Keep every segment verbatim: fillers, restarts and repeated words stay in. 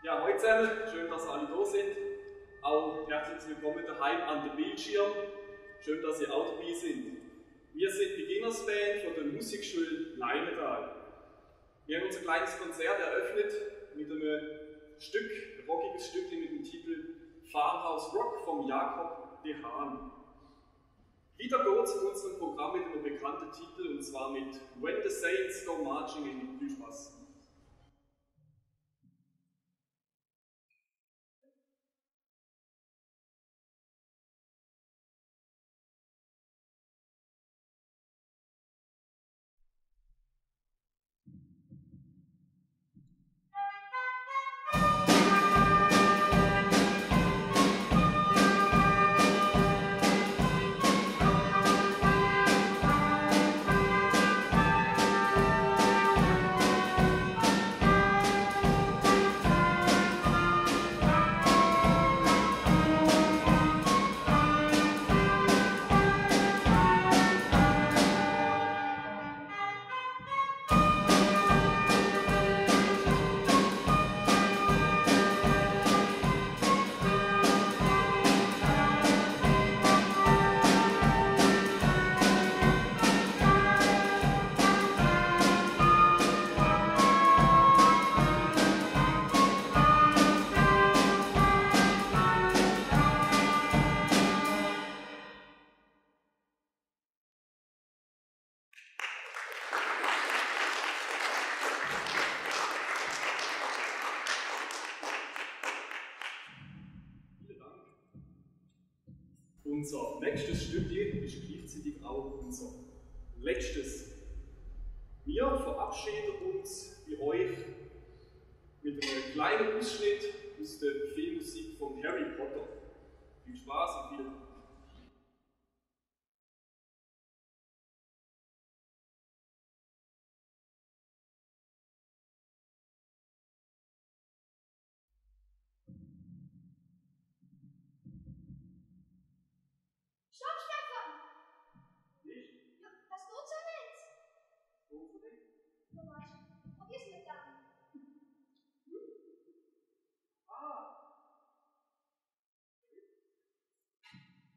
Ja, heute zusammen, schön, dass ihr alle da sind. Auch herzlich willkommen daheim an den Bildschirm. Schön, dass ihr auch dabei seid. Wir sind Beginnersband von der Musikschule Leinetal. Wir haben unser kleines Konzert eröffnet mit einem Stück, ein rockiges Stück mit dem Titel Farmhouse Rock vom Jakob de Haan. Wieder geht es in unserem Programm mit einem bekannten Titel, und zwar mit When the Saints Go Marching In. Viel Spaß! Unser nächstes Stückchen ist gleichzeitig auch unser letztes. Wir verabschieden uns bei euch mit einem kleinen Ausschnitt aus der Filmmusik von Harry Potter. Viel Spaß und viel Dank. Stopp, Stefan! Nicht? Ja, was tut so jetzt? So für dich? Ja, warte. Probier's mit dann. Ah!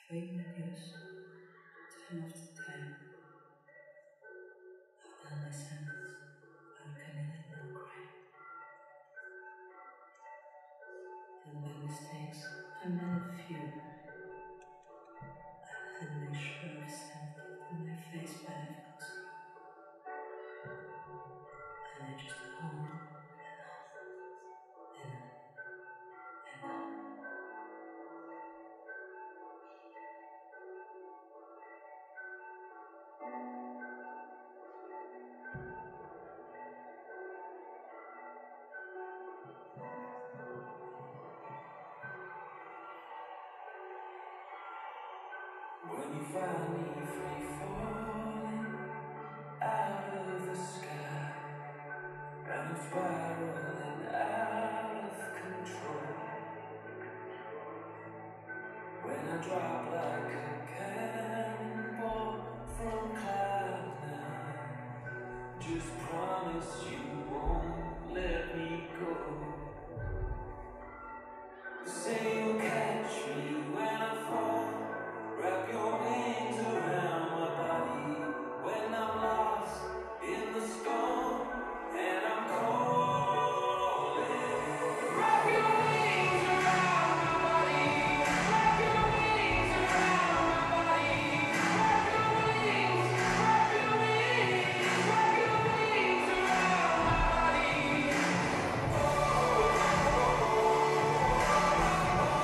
fake news, time after time. I've done my sentence. I've committed no crime. And by mistakes, I made a few. I had made sure of something in my face, but I felt so. And I just on and on and on and on. When you find me free falling out of the sky, and I'm spiraling out of control. When I drop like a cannonball from cloud nine, just promise you won't let me go. Say you'll catch me when I fall. Wrap your wings around my body when I'm lost in the storm and I'm calling. Wrap your wings around my body. Wrap your wings around my body. Wrap your wings, wrap your wings, wrap your wings around my body. Oh, oh, oh, oh, oh.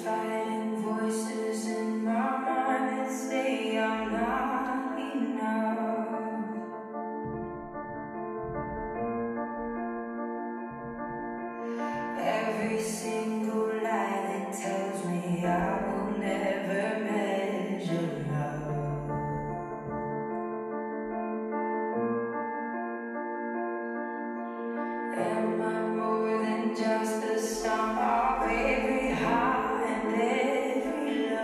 fighting voices in my mind that say I'm not enough. Every single lie that tells me I will never measure up. Am I more than just the sum of every high and every low?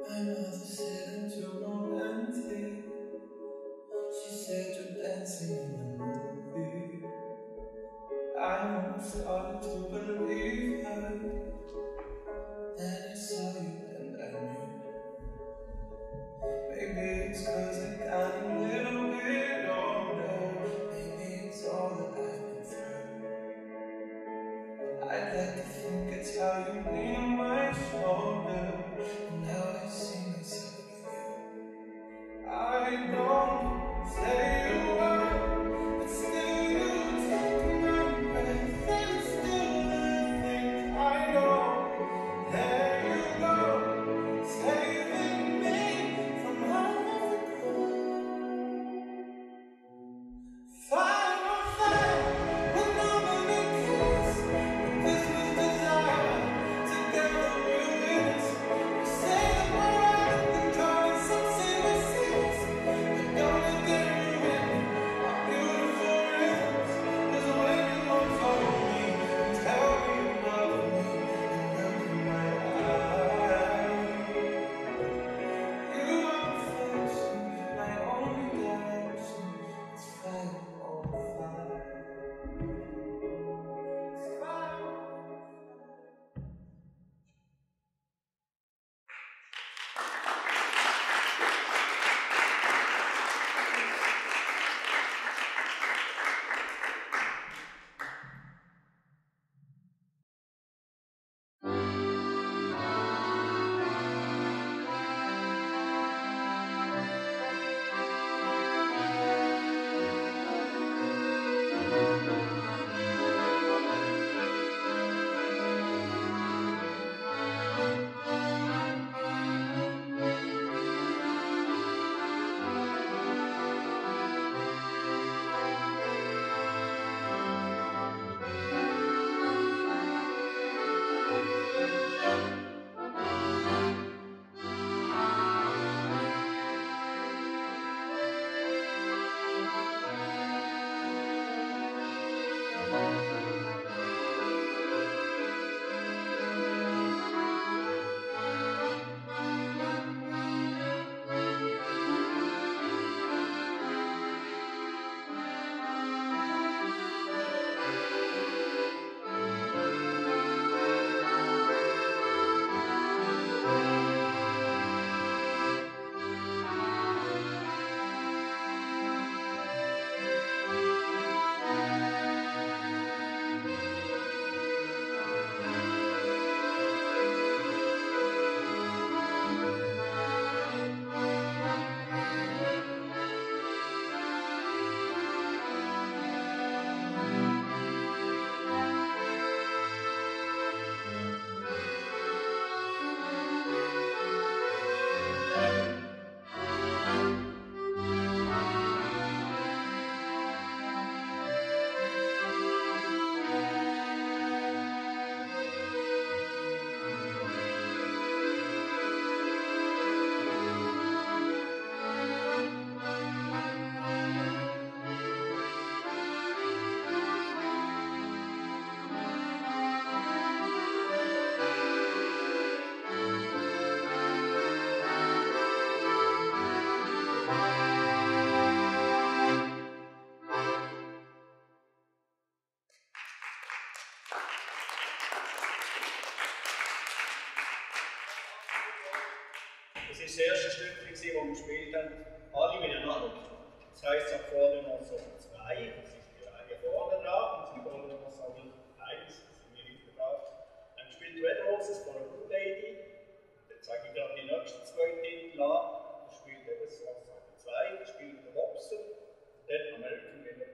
My mother said into romantic. She said you're dancing in the movie. I almost started to believe her. Then I saw you and I knew. Maybe it's cause I got a little bit older. Maybe it's all that I've been through. I'd like to think it's how you lean on my shoulder. And now I see myself with you. I don't say a word, but still you take my breath. And still the things I know. There you go, saving me from all of the cold. Fire on fire, we're not gonna kiss. But this was desire, together we're winners. You say that we're out and calling some serious serious. But don't let them ruin our beautiful rhythms. 'Cause when you unfold me and tell me you love me, and look in my eyes, you are perfection, my only direction. It's fire on fire. It's fire on fire. Das ist das erste Stück, das wir gespielt haben, alle miteinander. Das heisst, es hat vorne noch so zwei, das ist die Reihe vorne dran, und sie vorne noch so eins, das sind wir hinten drauf. Dann spielt Red Roses for a Blue Lady. Dann zeige ich gerade die nächsten zwei Titel an. Das spielt eben so zwei, das spielt der Hobson, dann American Winner.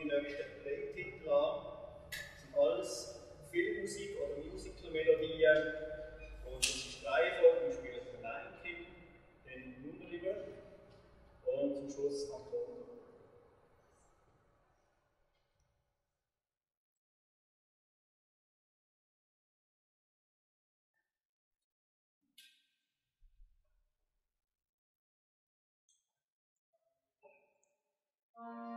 die nächsten drei Titel an. Das sind alles Filmmusik oder Musical-Melodien. Und das ist die Reihenfolge. Wir spielen den Lion King, den Moon River und zum Schluss Phantom. Thank you.